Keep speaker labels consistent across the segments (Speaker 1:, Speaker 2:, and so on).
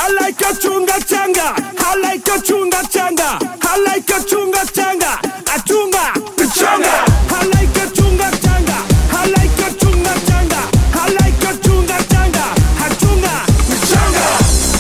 Speaker 1: I like a chunga changa. I like a chunga changa. I like a chunga changa. A chunga changa. I like a chunga changa. I like a chunga changa. I like a chunga changa. A chunga changa.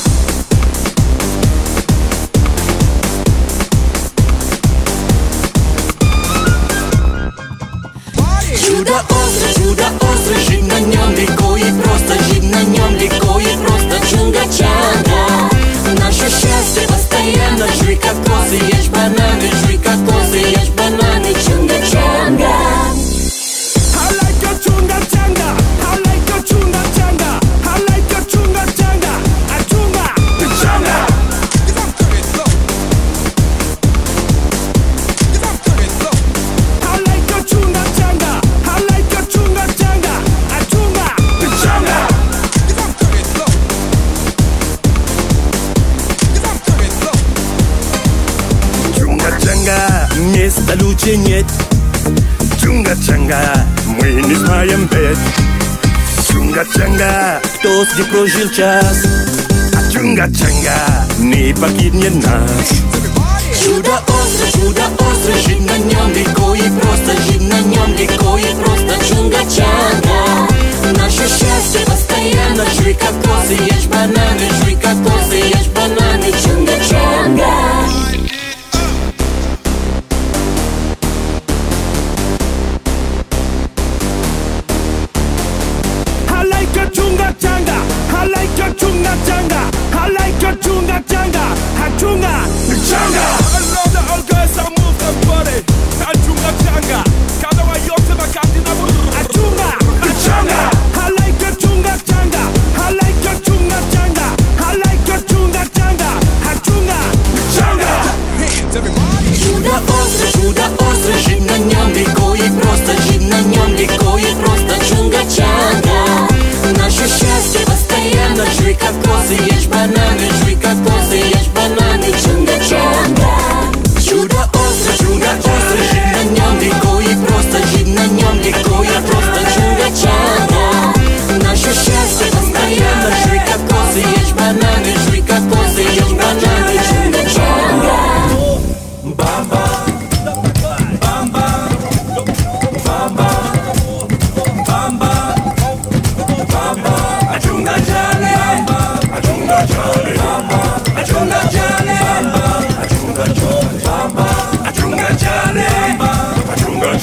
Speaker 2: Чудо остро, жить на нем легко и просто, жить на нем легко и просто. Чунга-чанга, наше счастье постоянно. Жуй кокосы, ешь бананы, жуй кокосы, ешь бананы. Чунга-чанга.
Speaker 1: I like a chunga changa. I like a chunga changa. I like a chunga changa. A chunga changa. I like a chunga changa. I like a chunga changa. A chunga changa. Чунга-чанга, места лучше нет. Чунга-чанга, мы не знаем бед. Чунга-чанга, кто с ней прожил час, а чунга-чанга не покинет нас.
Speaker 2: Чудо остро, жить на нем легко и просто, жить на нем легко и просто. Чунга-чанга, наше счастье постоянно. Жуй кокосы, ешь бананы, жуй кокосы, ешь бананы. Чунга-чанга.
Speaker 1: I like a chunga changa. I like a chunga changa. I like a chunga changa. A chunga changa. I love the old girls that move their body. A chunga changa. Cada wa yote makati na a chunga changa. I like a chunga changa. I like a chunga changa. I like a chunga changa. A chunga changa.
Speaker 2: Чудо остро, жить на нем легко и просто, жить на нем легко и просто. Чунга-чанга, наше счастье постоянно. Жуй кокосы, ешь бананы, жуй кокосы, ешь бананы. Чунга-чанга. Чудо остро, жить на нем легко и просто, жить на нем легко и просто. Чунга-чанга, наше счастье постоянно. Жуй кокосы, ешь бананы, жуй кокосы, ешь бананы. Чунга-чанга.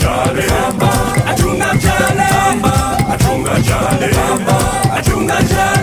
Speaker 1: Achunga chale.